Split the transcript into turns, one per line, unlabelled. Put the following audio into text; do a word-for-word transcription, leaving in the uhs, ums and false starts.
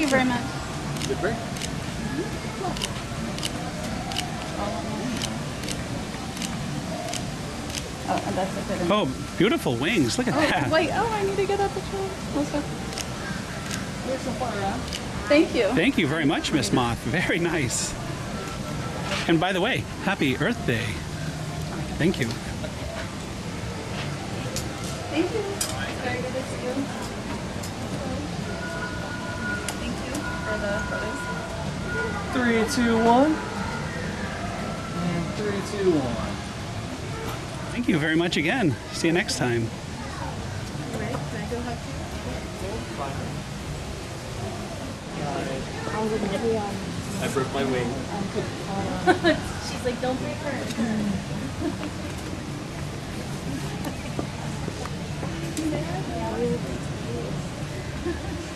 you very much.
Good break.
Oh, and that's a good one.
Oh, beautiful wings. Look at
Oh,
that.
wait. Oh, I need to get out the trolley. Let's go.
Here's some fun around.
Thank you.
Thank you very much, Miss Moth. Very nice. And by the way, happy Earth Day. Thank you.
Thank you. It's very good to see you. Thank you for the photos.
Three, two, one. And three, two, one.
Thank you very much again. See you next time.
All right. Can I go hug you?
I broke my wing.
She's like, don't break her.